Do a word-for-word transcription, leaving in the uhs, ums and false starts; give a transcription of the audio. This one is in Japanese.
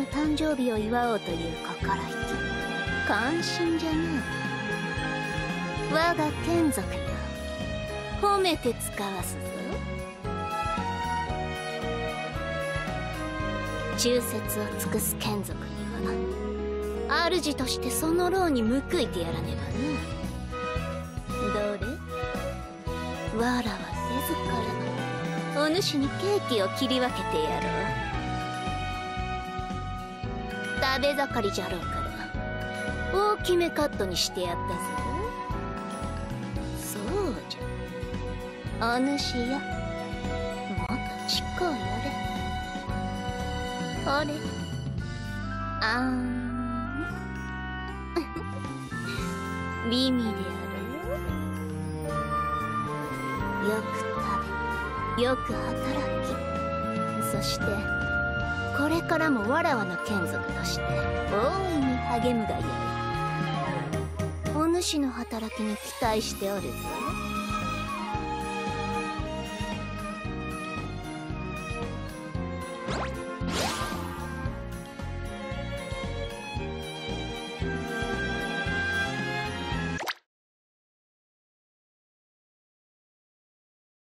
誕生日を祝おうという心意気、感心じゃな。我が眷属よ、褒めて使わすぞ。忠説を尽くす眷属には主としてその労に報いてやらねばな。どれ、わらわ自らお主にケーキを切り分けてやろう。食べ盛りじゃろうから大きめカットにしてやったぞ。そうじゃ、お主よ、もっとちっこうやれ。ほれ、あーん美味であろう。よく食べ、よく働き、そしてこれからもわらわの眷属として大いに励むがよい。お主の働きに期待しておるぞ。